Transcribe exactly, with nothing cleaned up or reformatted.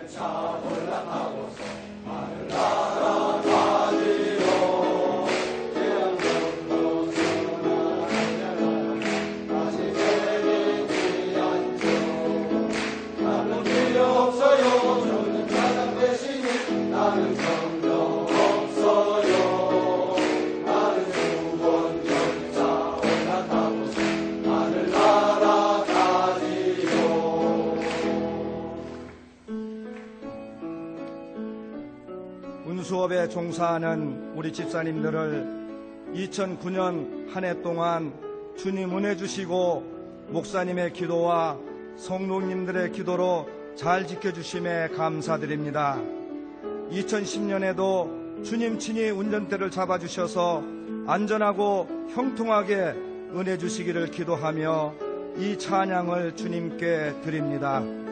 열차 올라타고서 하늘나라 가지요. 태양성도 순환하려라 다시 내리지 않죠. 나는 필요 없어요. 주는 가장 대신이 나는 성령 없어요. 나는 구원 열차 올라타고서 하늘나라 가지요. 운수업에 종사하는 우리 집사님들을 이천구 년 한 해 동안 주님 은혜 주시고 목사님의 기도와 성도님들의 기도로 잘 지켜주심에 감사드립니다. 이천십 년에도 주님 친히 운전대를 잡아주셔서 안전하고 형통하게 은혜 주시기를 기도하며 이 찬양을 주님께 드립니다.